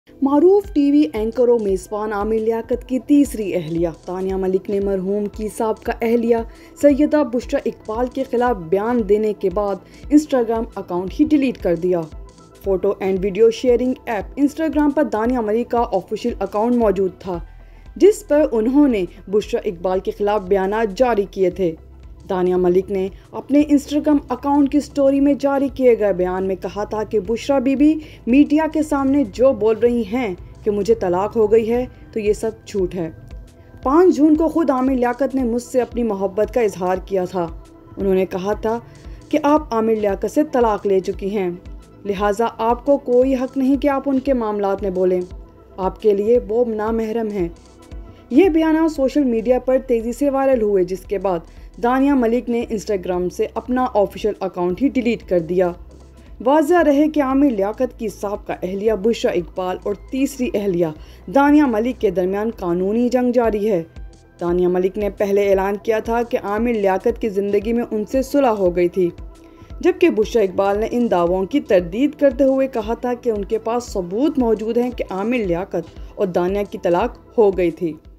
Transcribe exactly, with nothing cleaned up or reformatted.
معروف T V anchor و میزبان عامر لیاقت کی تیسری اہلیہ تانیہ ملک نے مرحوم کی سابقہ اہلیہ سیدہ بشریٰ اقبال کے خلاف بیان دینے کے بعد انسٹاگرام اکاؤنٹ ہی ڈیلیٹ کر دیا۔ Photo and video sharing app Instagram پر دانیہ ملک کا آفیشیل اکاؤنٹ موجود تھا، جس پر انہوں نے بشریٰ اقبال کے خلاف بیانات جاری کیے تھے۔ دانیہ ملک نے اپنے انسٹاگرام اکاؤنٹ کی سٹوری میں جاری کیے گئے بیان میں کہا تھا کہ بشریٰ بی بی میڈیا کے سامنے جو بول رہی ہیں کہ مجھے طلاق ہو گئی ہے تو یہ سب جھوٹ ہے۔ پانچ جون کو خود عامر لیاقت نے مجھ سے اپنی محبت کا اظہار کیا تھا۔ انہوں نے کہا تھا کہ آپ عامر لیاقت سے طلاق لے چکی ہیں، لہٰذا آپ کو کوئی حق نہیں کہ آپ ان کے معاملات میں بولیں، آپ کے لیے وہ نامحرم ہیں۔ یہ بیانات سوشل میڈیا پر تیزی سے وائرل ہوئے، جس کے بعد دانیہ ملک نے انسٹاگرام سے اپنا آفیشیل اکاؤنٹ ہی ڈیلیٹ کر دیا۔ واضح رہے کہ عامر لیاقت کی سابقہ اہلیہ بشریٰ اقبال اور تیسری اہلیہ دانیہ ملک کے درمیان قانونی جنگ جاری ہے۔ دانیہ ملک نے پہلے اعلان کیا تھا کہ عامر لیاقت کی زندگی میں ان سے صلح ہو گئی تھی، جبکہ بشریٰ اقبال نے ان دعووں کی تردید کرتے ہوئے کہا تھا کہ ان کے پاس ثبوت موجود ہیں کہ عامر لیاقت اور دانیہ کی طلاق ہو گئی تھی۔